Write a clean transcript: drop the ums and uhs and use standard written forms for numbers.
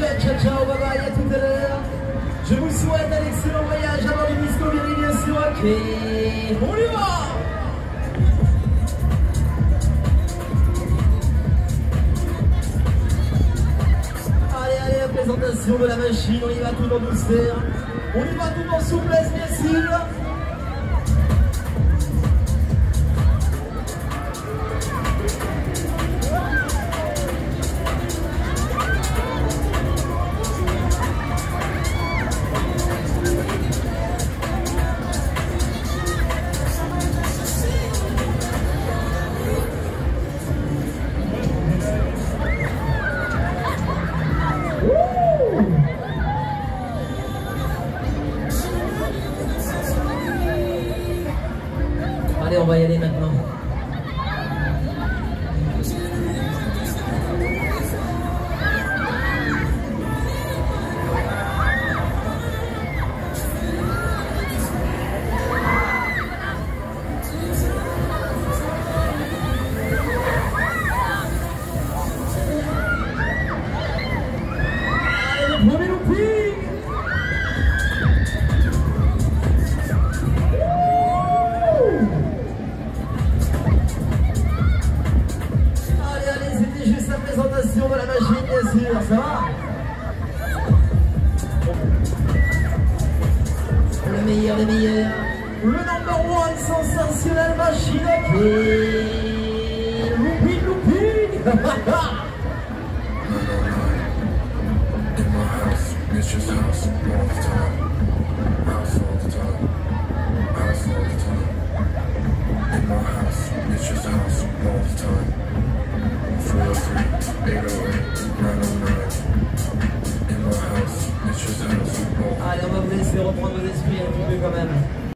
souhaite, ciao ciao, bye bye, à tout à l'heure. Je vous souhaite un excellent voyage avant le Discovery, bien sûr. Ok, on y va. Allez, la présentation de la machine, on y va tout en douceur. On y va tout en souplesse, bien sûr. Allez, on va y aller maintenant. Allez, le premier looping. Présentation de la machine, bien sûr, ça va? Le meilleur des meilleurs, le number one sensationnel machine, et looping, looping. In my house, Mitch's house, all the time. House all the time. House all the time. In my house, Mitch's house, all the time. 403, 808, 909. In my house, Mitch's house, all the time. Allez, on va vous laisser reprendre vos esprits un petit peu quand même.